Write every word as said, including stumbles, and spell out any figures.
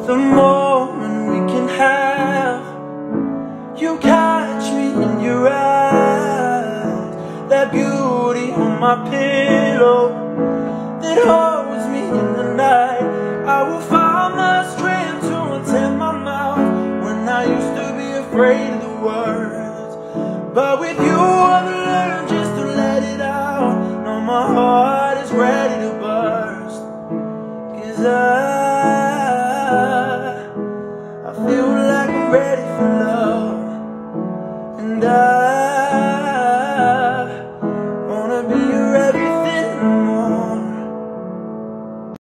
the moment we can have. You catch me in your eyes, that beauty on my pillow that holds me in the night. I will find the strength to untape my mouth when I used to be afraid of the words. But with you I've learned just to let it out. Now my heart is ready to burst, 'cause I I feel like I'm ready for love.